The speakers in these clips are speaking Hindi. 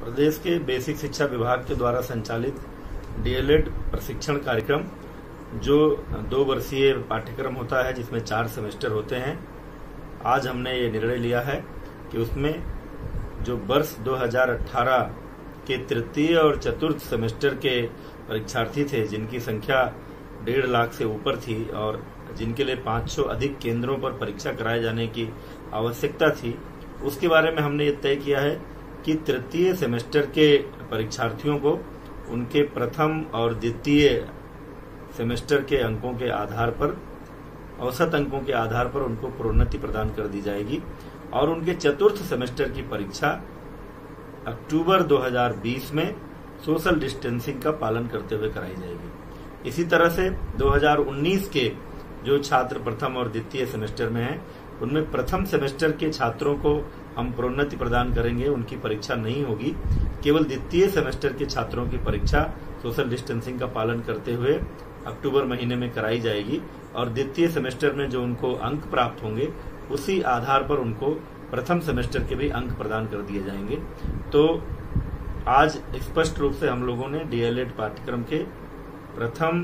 प्रदेश के बेसिक शिक्षा विभाग के द्वारा संचालित डीएलएड प्रशिक्षण कार्यक्रम जो 2 वर्षीय पाठ्यक्रम होता है, जिसमें 4 सेमेस्टर होते हैं। आज हमने ये निर्णय लिया है कि उसमें जो वर्ष 2018 के तृतीय और चतुर्थ सेमेस्टर के परीक्षार्थी थे, जिनकी संख्या 1.5 लाख से ऊपर थी और जिनके लिए 500 अधिक केंद्रों पर परीक्षा कराए जाने की आवश्यकता थी, उसके बारे में हमने ये तय किया है कि तृतीय सेमेस्टर के परीक्षार्थियों को उनके प्रथम और द्वितीय सेमेस्टर के अंकों के आधार पर, औसत अंकों के आधार पर उनको प्रोन्नति प्रदान कर दी जाएगी और उनके चतुर्थ सेमेस्टर की परीक्षा अक्टूबर 2020 में सोशल डिस्टेंसिंग का पालन करते हुए कराई जाएगी। इसी तरह से 2019 के जो छात्र प्रथम और द्वितीय सेमेस्टर में हैं, उनमें प्रथम सेमेस्टर के छात्रों को हम प्रोन्नति प्रदान करेंगे, उनकी परीक्षा नहीं होगी। केवल द्वितीय सेमेस्टर के छात्रों की परीक्षा सोशल डिस्टेंसिंग का पालन करते हुए अक्टूबर महीने में कराई जाएगी और द्वितीय सेमेस्टर में जो उनको अंक प्राप्त होंगे, उसी आधार पर उनको प्रथम सेमेस्टर के भी अंक प्रदान कर दिए जाएंगे। तो आज स्पष्ट रूप से हम लोगों ने डीएलएड पाठ्यक्रम के प्रथम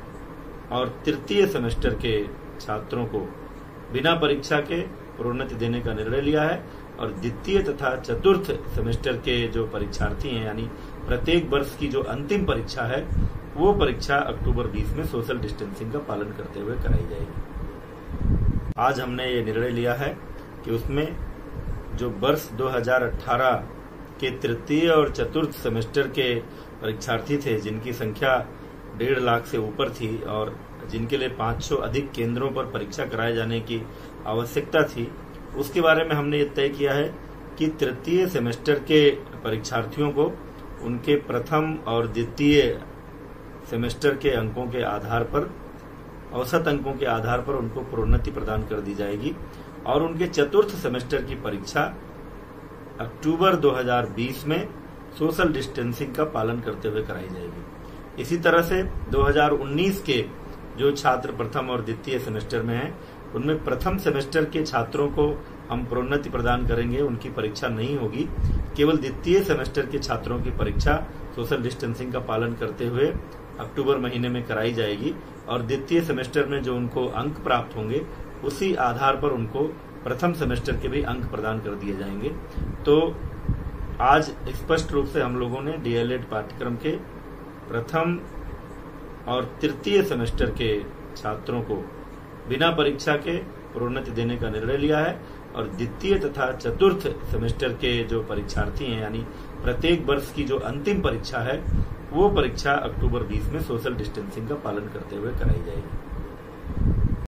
और तृतीय सेमेस्टर के छात्रों को बिना परीक्षा के प्रोन्नति देने का निर्णय लिया है और द्वितीय तथा चतुर्थ सेमेस्टर के जो परीक्षार्थी हैं, यानी प्रत्येक वर्ष की जो अंतिम परीक्षा है, वो परीक्षा अक्टूबर 20 में सोशल डिस्टेंसिंग का पालन करते हुए कराई जाएगी। आज हमने ये निर्णय लिया है कि उसमें जो वर्ष 2018 के तृतीय और चतुर्थ सेमेस्टर के परीक्षार्थी थे, जिनकी संख्या 1.5 लाख से ऊपर थी और जिनके लिए 500 अधिक केंद्रों पर परीक्षा कराए जाने की आवश्यकता थी, उसके बारे में हमने ये तय किया है कि तृतीय सेमेस्टर के परीक्षार्थियों को उनके प्रथम और द्वितीय सेमेस्टर के अंकों के आधार पर, औसत अंकों के आधार पर उनको प्रोन्नति प्रदान कर दी जाएगी और उनके चतुर्थ सेमेस्टर की परीक्षा अक्टूबर 2020 में सोशल डिस्टेंसिंग का पालन करते हुए कराई जाएगी। इसी तरह से 2019 के जो छात्र प्रथम और द्वितीय सेमेस्टर में हैं, उनमें प्रथम सेमेस्टर के छात्रों को हम प्रोन्नति प्रदान करेंगे, उनकी परीक्षा नहीं होगी। केवल द्वितीय सेमेस्टर के छात्रों की परीक्षा सोशल डिस्टेंसिंग का पालन करते हुए अक्टूबर महीने में कराई जाएगी और द्वितीय सेमेस्टर में जो उनको अंक प्राप्त होंगे, उसी आधार पर उनको प्रथम सेमेस्टर के भी अंक प्रदान कर दिए जाएंगे। तो आज स्पष्ट रूप से हम लोगों ने डीएलएड पाठ्यक्रम के प्रथम और तृतीय सेमेस्टर के छात्रों को बिना परीक्षा के प्रोन्नति देने का निर्णय लिया है और द्वितीय तथा चतुर्थ सेमेस्टर के जो परीक्षार्थी हैं, यानी प्रत्येक वर्ष की जो अंतिम परीक्षा है, वो परीक्षा अक्टूबर 20 में सोशल डिस्टेंसिंग का पालन करते हुए कराई जाएगी।